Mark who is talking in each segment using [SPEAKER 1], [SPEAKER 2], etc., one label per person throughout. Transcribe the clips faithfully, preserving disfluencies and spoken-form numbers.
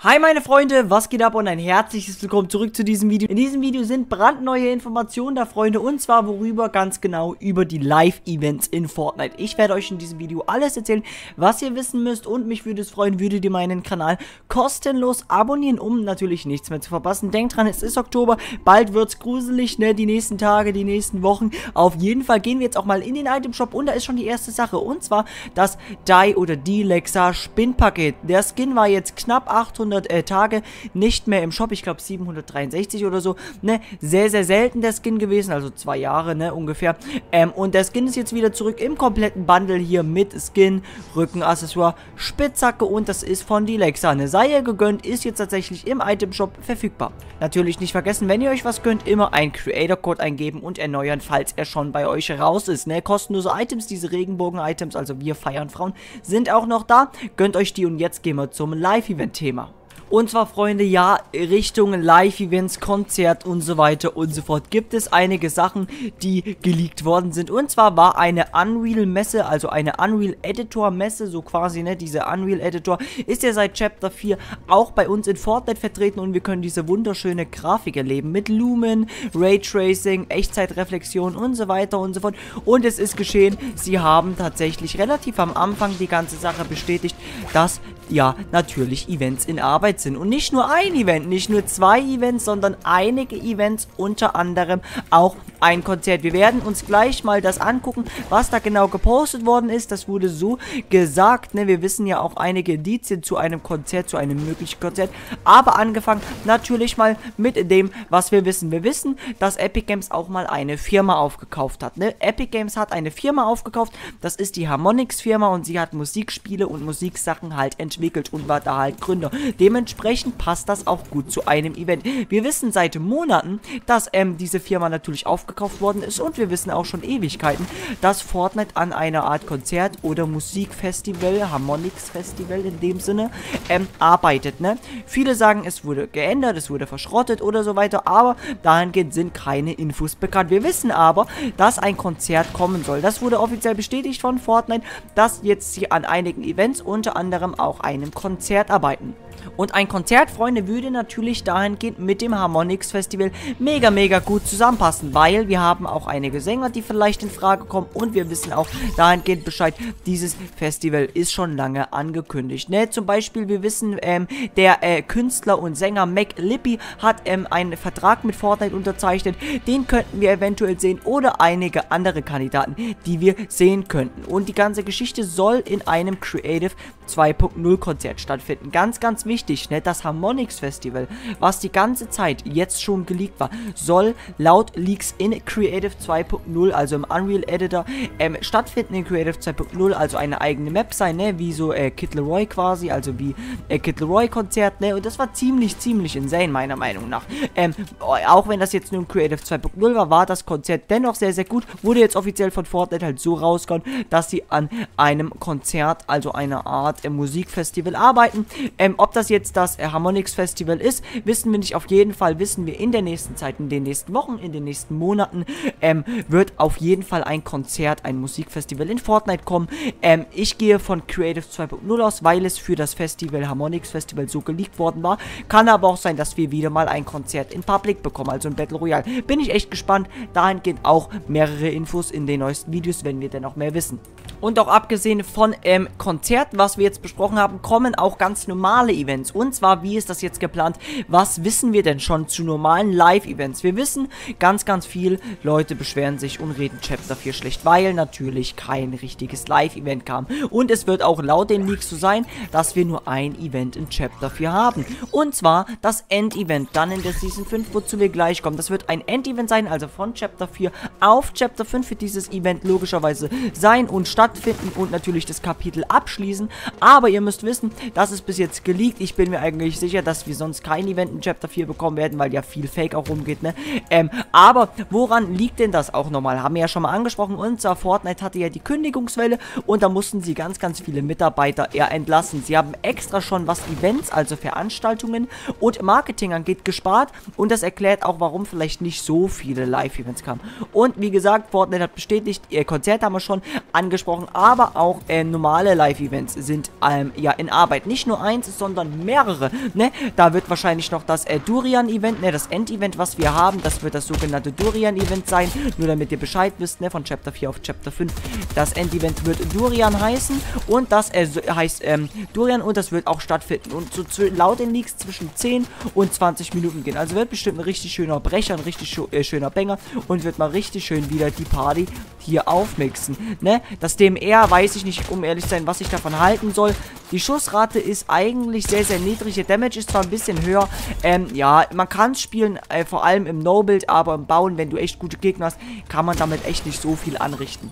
[SPEAKER 1] Hi meine Freunde, was geht ab und ein herzliches Willkommen zurück zu diesem Video. In diesem Video sind brandneue Informationen da, Freunde, und zwar worüber ganz genau über die Live-Events in Fortnite. Ich werde euch in diesem Video alles erzählen, was ihr wissen müsst, und mich würde es freuen, würdet ihr meinen Kanal kostenlos abonnieren, um natürlich nichts mehr zu verpassen. Denkt dran, es ist Oktober, bald wird's gruselig, ne, die nächsten Tage, die nächsten Wochen. Auf jeden Fall gehen wir jetzt auch mal in den Item Shop und da ist schon die erste Sache, und zwar das Die oder die Lexa Spinnpaket. Der Skin war jetzt knapp achthundert Äh, Tage nicht mehr im Shop, ich glaube siebenhundertdreiundsechzig oder so, ne, sehr, sehr selten der Skin gewesen, also zwei Jahre, ne, ungefähr, ähm, und der Skin ist jetzt wieder zurück im kompletten Bundle hier mit Skin, Rückenaccessoire, Spitzhacke, und das ist von die Lexa, ne, sei ihr gegönnt, ist jetzt tatsächlich im Item Shop verfügbar. Natürlich nicht vergessen, wenn ihr euch was gönnt, immer einen Creator Code eingeben und erneuern, falls er schon bei euch raus ist, ne, kostenlose Items, diese Regenbogen-Items, also wir feiern Frauen, sind auch noch da, gönnt euch die, und jetzt gehen wir zum Live-Event-Thema. Und zwar, Freunde, ja, Richtung Live-Events, Konzert und so weiter und so fort gibt es einige Sachen, die geleakt worden sind. Und zwar war eine Unreal-Messe, also eine Unreal-Editor-Messe, so quasi, ne, diese Unreal-Editor ist ja seit Chapter vier auch bei uns in Fortnite vertreten, und wir können diese wunderschöne Grafik erleben mit Lumen, Raytracing, Echtzeitreflexion und so weiter und so fort. Und es ist geschehen, sie haben tatsächlich relativ am Anfang die ganze Sache bestätigt, dass ja natürlich Events in Arbeit sind. Und nicht nur ein Event, nicht nur zwei Events, sondern einige Events, unter anderem auch ein Konzert. Wir werden uns gleich mal das angucken, was da genau gepostet worden ist. Das wurde so gesagt, ne? Wir wissen ja auch einige Indizien zu einem Konzert, zu einem möglichen Konzert. Aber angefangen natürlich mal mit dem, was wir wissen. Wir wissen, dass Epic Games auch mal eine Firma aufgekauft hat, ne? Epic Games hat eine Firma aufgekauft, das ist die Harmonix Firma, und sie hat Musikspiele und Musiksachen halt entwickelt und war da halt Gründer. Dementsprechend passt das auch gut zu einem Event. Wir wissen seit Monaten, dass ähm, diese Firma natürlich aufgekauft worden ist, und wir wissen auch schon Ewigkeiten, dass Fortnite an einer Art Konzert oder Musikfestival, Harmonix Festival in dem Sinne, ähm, arbeitet, ne? Viele sagen, es wurde geändert, es wurde verschrottet oder so weiter, aber dahingehend sind keine Infos bekannt. Wir wissen aber, dass ein Konzert kommen soll. Das wurde offiziell bestätigt von Fortnite, dass jetzt sie an einigen Events, unter anderem auch einem Konzert, arbeiten. Und ein Konzert, Freunde, würde natürlich dahingehend mit dem Harmonix Festival mega, mega gut zusammenpassen, weil wir haben auch einige Sänger, die vielleicht in Frage kommen, und wir wissen auch dahingehend Bescheid, dieses Festival ist schon lange angekündigt, ne? Zum Beispiel, wir wissen, ähm, der äh, Künstler und Sänger Mac Lippy hat ähm, einen Vertrag mit Fortnite unterzeichnet, den könnten wir eventuell sehen, oder einige andere Kandidaten, die wir sehen könnten. Und die ganze Geschichte soll in einem Creative zwei Punkt null Konzert stattfinden. Ganz, ganz wichtig, ne? Das Harmonix Festival, was die ganze Zeit jetzt schon geleakt war, soll laut Leaks in Creative zwei Punkt null, also im Unreal Editor, ähm, stattfinden in Creative zwei Punkt null, also eine eigene Map sein, ne? Wie so äh, Kid Laroi quasi, also wie äh, Kid Laroi Konzert, ne? Und das war ziemlich, ziemlich insane, meiner Meinung nach. Ähm, auch wenn das jetzt nur im Creative zwei Punkt null war, war das Konzert dennoch sehr, sehr gut. Wurde jetzt offiziell von Fortnite halt so rausgehauen, dass sie an einem Konzert, also einer Art äh, Musikfestival arbeiten. Ähm, ob das jetzt das äh, Harmonix Festival ist, wissen wir nicht. Auf jeden Fall wissen wir in der nächsten Zeit, in den nächsten Wochen, in den nächsten Monaten, ähm, wird auf jeden Fall ein Konzert, ein Musikfestival in Fortnite kommen. Ähm, ich gehe von Creative zwei Punkt null aus, weil es für das Festival, Harmonix Festival, so geleakt worden war. Kann aber auch sein, dass wir wieder mal ein Konzert in Public bekommen, also ein Battle Royale. Bin ich echt gespannt. Dahingehend auch mehrere Infos in den neuesten Videos, wenn wir denn noch mehr wissen. Und auch abgesehen von ähm, Konzerten, was wir jetzt besprochen haben, kommen auch ganz normale Events. Und zwar, wie ist das jetzt geplant? Was wissen wir denn schon zu normalen Live-Events? Wir wissen, ganz, ganz viel Leute beschweren sich und reden Chapter vier schlecht, weil natürlich kein richtiges Live-Event kam. Und es wird auch laut den Leaks so sein, dass wir nur ein Event in Chapter vier haben. Und zwar das End-Event, dann in der Season fünf, wozu wir gleich kommen. Das wird ein End-Event sein, also von Chapter vier auf Chapter fünf wird dieses Event logischerweise sein und stattfinden und natürlich das Kapitel abschließen. Aber ihr müsst wissen, das ist bis jetzt geleakt. Ich bin mir eigentlich sicher, dass wir sonst kein Event in Chapter vier bekommen werden, weil ja viel Fake auch rumgeht, ne? Ähm, aber woran liegt denn das auch nochmal? Haben wir ja schon mal angesprochen. Und zwar Fortnite hatte ja die Kündigungswelle, und da mussten sie ganz, ganz viele Mitarbeiter eher entlassen. Sie haben extra schon, was Events, also Veranstaltungen und Marketing angeht, gespart, und das erklärt auch, warum vielleicht nicht so viele Live-Events kamen. Und wie gesagt, Fortnite hat bestätigt, ihr Konzert haben wir schon angesprochen, angesprochen, aber auch äh, normale Live-Events sind ähm, ja in Arbeit. Nicht nur eins, sondern mehrere, ne? Da wird wahrscheinlich noch das äh, Durian-Event, ne? Das End-Event, was wir haben, das wird das sogenannte Durian-Event sein. Nur damit ihr Bescheid wisst, ne? Von Chapter vier auf Chapter fünf. Das End-Event wird Durian heißen und das äh, so, heißt ähm, Durian und das wird auch stattfinden und so zu, laut den Leaks zwischen zehn und zwanzig Minuten gehen. Also wird bestimmt ein richtig schöner Brecher, ein richtig äh, schöner Banger und wird mal richtig schön wieder die Party hier aufmixen, ne? Das D M R weiß ich nicht, um ehrlich zu sein, was ich davon halten soll. Die Schussrate ist eigentlich sehr, sehr niedrig. Der Damage ist zwar ein bisschen höher. Ähm, ja, man kann es spielen, äh, vor allem im No-Build, aber im Bauen, wenn du echt gute Gegner hast, kann man damit echt nicht so viel anrichten.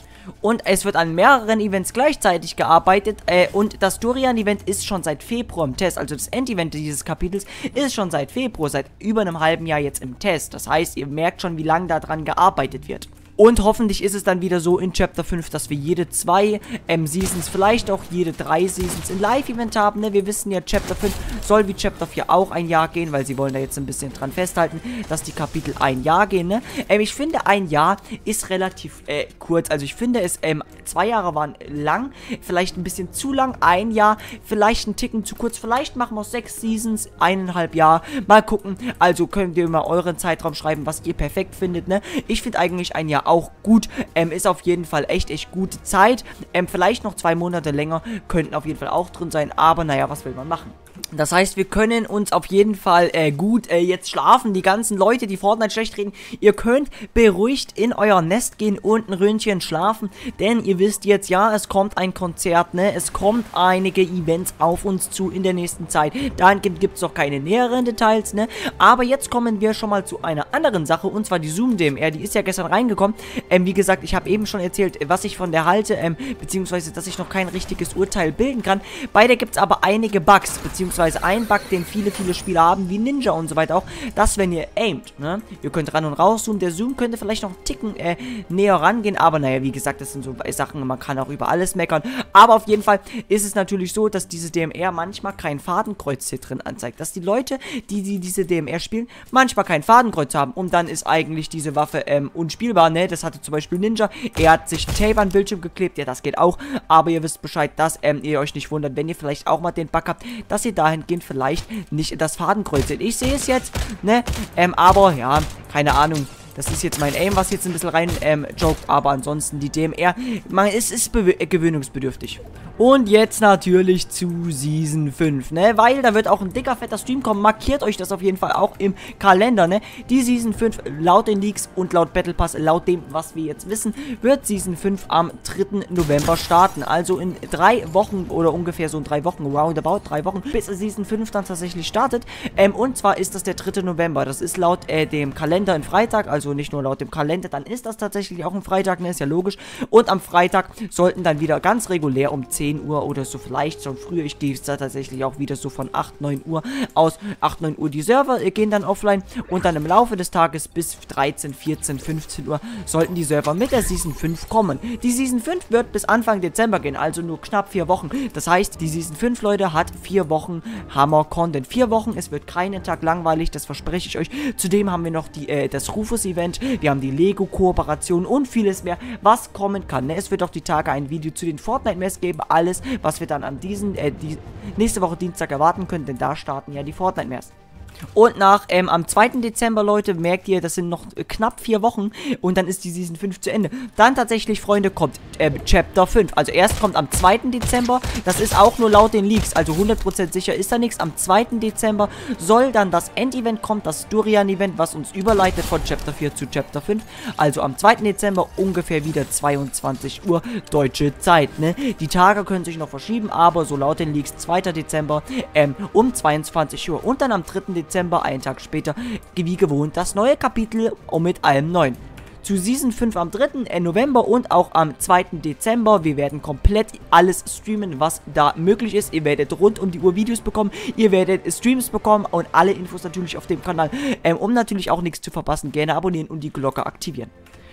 [SPEAKER 1] Und es wird an mehreren Events gleichzeitig gearbeitet äh, und das Durian-Event ist schon seit Februar im Test, also das Endevent dieses Kapitels ist schon seit Februar, seit über einem halben Jahr jetzt im Test. Das heißt, ihr merkt schon, wie lange daran gearbeitet wird. Und hoffentlich ist es dann wieder so in Chapter fünf, dass wir jede zwei ähm, Seasons, vielleicht auch jede drei Seasons in Live-Event haben, ne? Wir wissen ja, Chapter fünf soll wie Chapter vier auch ein Jahr gehen, weil sie wollen da jetzt ein bisschen dran festhalten, dass die Kapitel ein Jahr gehen, ne? Ähm, ich finde, ein Jahr ist relativ äh, kurz, also ich finde es, ähm, zwei Jahre waren lang, vielleicht ein bisschen zu lang, ein Jahr, vielleicht ein Ticken zu kurz, vielleicht machen wir aus sechs Seasons, eineinhalb Jahre, mal gucken, also könnt ihr mal euren Zeitraum schreiben, was ihr perfekt findet, ne? Ich finde eigentlich ein Jahr auch gut, ähm, ist auf jeden Fall echt, echt gute Zeit, ähm, vielleicht noch zwei Monate länger, könnten auf jeden Fall auch drin sein, aber naja, was will man machen? Das heißt, wir können uns auf jeden Fall äh, gut äh, jetzt schlafen. Die ganzen Leute, die Fortnite schlecht reden, ihr könnt beruhigt in euer Nest gehen und ein Röntchen schlafen. Denn ihr wisst jetzt, ja, es kommt ein Konzert, ne? Es kommt einige Events auf uns zu in der nächsten Zeit. Dahingehend gibt es noch keine näheren Details, ne? Aber jetzt kommen wir schon mal zu einer anderen Sache. Und zwar die Zoom D M R. Die ist ja gestern reingekommen. Ähm, wie gesagt, ich habe eben schon erzählt, was ich von der halte. Ähm, beziehungsweise, dass ich noch kein richtiges Urteil bilden kann. Bei der gibt es aber einige Bugs, beziehungsweise ein Bug, den viele, viele Spieler haben, wie Ninja und so weiter auch, dass wenn ihr aimt, ne, ihr könnt ran und raus zoomen, der Zoom könnte vielleicht noch einen Ticken äh, näher rangehen, aber naja, wie gesagt, das sind so Sachen, man kann auch über alles meckern, aber auf jeden Fall ist es natürlich so, dass diese D M R manchmal kein Fadenkreuz hier drin anzeigt, dass die Leute, die, die diese D M R spielen, manchmal kein Fadenkreuz haben und dann ist eigentlich diese Waffe ähm, unspielbar, ne, das hatte zum Beispiel Ninja, er hat sich Tape an den Bildschirm geklebt, ja, das geht auch, aber ihr wisst Bescheid, dass ähm, ihr euch nicht wundert, wenn ihr vielleicht auch mal den Bug habt, dass ihr dahingehend vielleicht nicht das Fadenkreuz seht. Ich sehe es jetzt, ne, ähm, aber, ja, keine Ahnung. Das ist jetzt mein Aim, was jetzt ein bisschen rein ähm, joked, aber ansonsten die D M R, man, es ist gewöhnungsbedürftig. Und jetzt natürlich zu Season fünf, ne, weil da wird auch ein dicker, fetter Stream kommen, markiert euch das auf jeden Fall auch im Kalender, ne. Die Season fünf, laut den Leaks und laut Battle Pass, laut dem, was wir jetzt wissen, wird Season fünf am dritten November starten, also in drei Wochen oder ungefähr so in drei Wochen, roundabout drei Wochen, bis Season fünf dann tatsächlich startet, ähm, und zwar ist das der dritte November, das ist laut äh, dem Kalender ein Freitag, also Also nicht nur laut dem Kalender, dann ist das tatsächlich auch ein Freitag, ne, ist ja logisch. Und am Freitag sollten dann wieder ganz regulär um zehn Uhr oder so, vielleicht schon früher, ich gehe da tatsächlich auch wieder so von acht, neun Uhr aus, acht, neun Uhr die Server gehen dann offline und dann im Laufe des Tages bis dreizehn, vierzehn, fünfzehn Uhr sollten die Server mit der Season fünf kommen. Die Season fünf wird bis Anfang Dezember gehen, also nur knapp vier Wochen. Das heißt, die Season fünf, Leute, hat vier Wochen Hammer-Content. Vier Wochen, es wird keinen Tag langweilig, das verspreche ich euch. Zudem haben wir noch die, äh, das Rufus-Event, wir haben die Lego-Kooperation und vieles mehr, was kommen kann. Ne? Es wird auch die Tage ein Video zu den Fortnite-Mess geben, alles, was wir dann an diesen, äh, die nächste Woche Dienstag erwarten können, denn da starten ja die Fortnite-Mess. Und nach, ähm, am zweiten Dezember, Leute, merkt ihr, das sind noch äh, knapp vier Wochen und dann ist die Season fünf zu Ende. Dann tatsächlich, Freunde, kommt äh, Chapter fünf. Also erst kommt am zweiten Dezember, das ist auch nur laut den Leaks, also hundert Prozent sicher ist da nichts. Am zweiten Dezember soll dann das Endevent kommen, das Durian-Event, was uns überleitet von Chapter vier zu Chapter fünf. Also am zweiten Dezember ungefähr wieder zweiundzwanzig Uhr deutsche Zeit, ne? Die Tage können sich noch verschieben, aber so laut den Leaks zweiten Dezember ähm, um zweiundzwanzig Uhr. Und dann am dritten Dezember, einen Tag später, wie gewohnt, das neue Kapitel und mit allem Neuen. Zu Season fünf am dritten November und auch am zweiten Dezember. Wir werden komplett alles streamen, was da möglich ist. Ihr werdet rund um die Uhr Videos bekommen, ihr werdet Streams bekommen und alle Infos natürlich auf dem Kanal. Ähm, um natürlich auch nichts zu verpassen, gerne abonnieren und die Glocke aktivieren.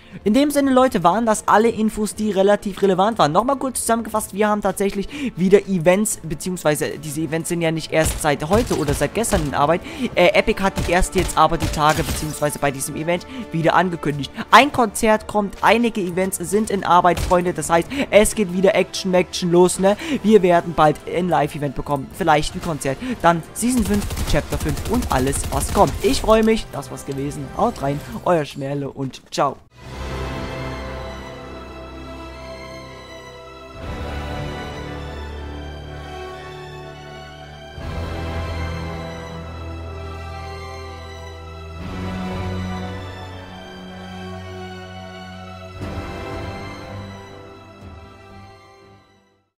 [SPEAKER 1] In dem Sinne, Leute, waren das alle Infos, die relativ relevant waren. Nochmal kurz zusammengefasst, wir haben tatsächlich wieder Events, beziehungsweise diese Events sind ja nicht erst seit heute oder seit gestern in Arbeit. Äh, Epic hat die erst jetzt aber die Tage, beziehungsweise bei diesem Event wieder angekündigt. Ein Konzert kommt, einige Events sind in Arbeit, Freunde. Das heißt, es geht wieder Action, Action los, ne? Wir werden bald ein Live-Event bekommen, vielleicht ein Konzert, dann Season fünf, Chapter fünf und alles, was kommt. Ich freue mich, das war's gewesen. Haut rein, euer Schmerle und ciao.